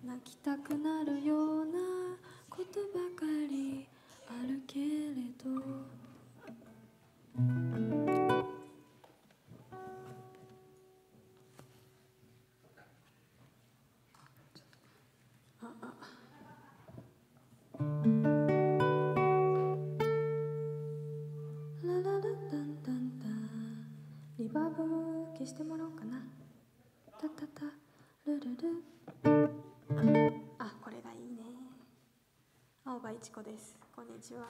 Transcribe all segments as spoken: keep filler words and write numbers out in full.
泣きたくなるようなことばかりあるけれど、ああラララタンタンタン、リバーブ消してもらおうかな。タタタルルル、あ、これがいいね。青葉一子です。こんにちは。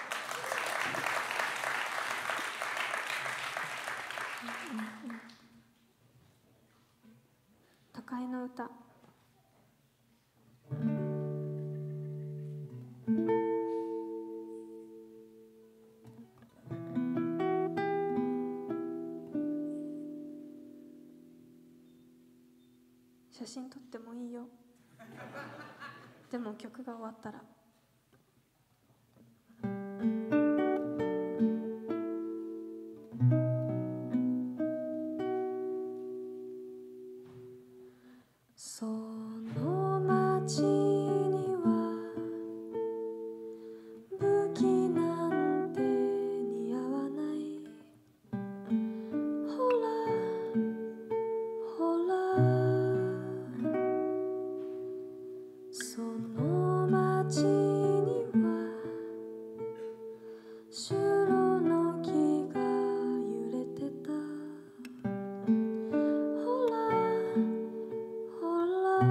うんうん、都会の歌。写真撮ってもいいよ。でも曲が終わったら。その街には武器なんて似合わない。ほらほら、その街にはシュロの木が揺れてた。ほらほら、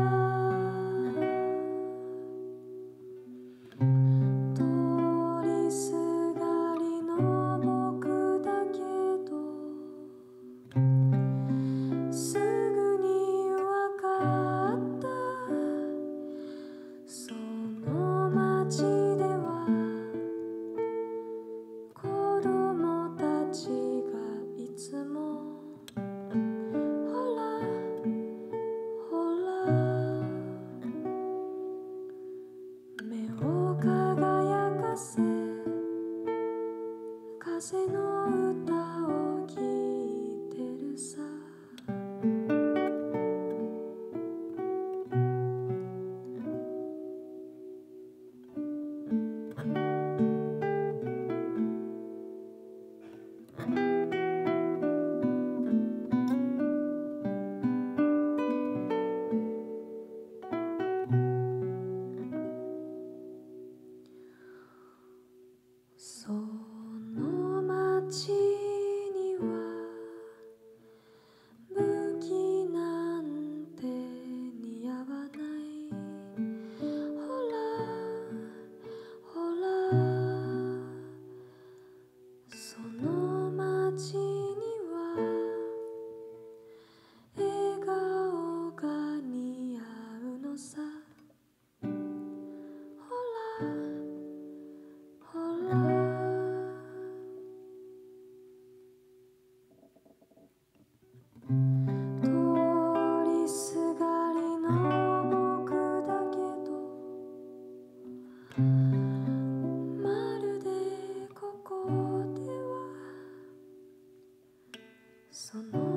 通りすがりの僕だけどすぐにわかった。その街では子供たちがいつもほらほら、目を輝かせ風の歌を聴いてるさ。その街には武器なんて似合わない。ほらほら、その街には笑顔が似合うのさ。ほらほら、通りすがりの僕だけどまるでここではその